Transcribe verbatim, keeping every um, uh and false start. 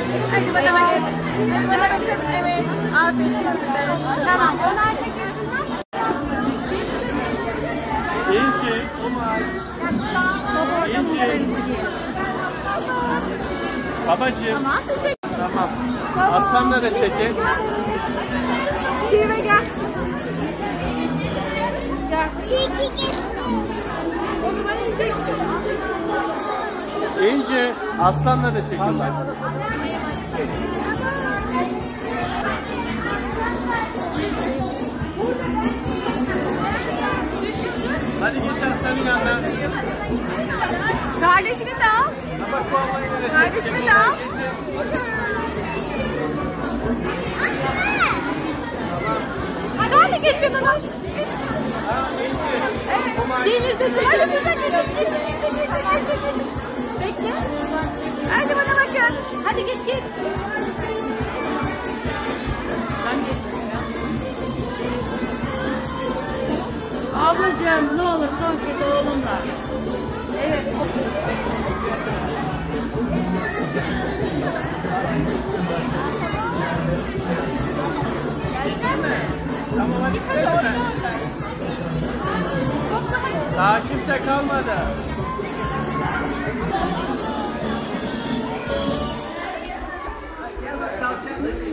Hadi bana bakın. Hadi bana bakın. Evet. Aferin size. Tamam. Onlar çekiyorsunuz. İnci. İnci. Babacığım. Tamam. Teşekkür. Tamam. Aslanla da çekin. Şive gel. Gel. O zaman ineceksin. İnci. Aslanla da çekin bak. Hadi geç aslanın yanına. Kardeşini de al. Kardeşini de al. Hadi hadi geç yanına. Evet. Denizde çek. Hadi burada geç. Bekle. Hadi bana bakın. Hadi geç geç. Ablacığım ne olur son kez oğlumla. Evet. Tamam hadi gidelim. Daha kimse kalmadı. Gel bak tavşan da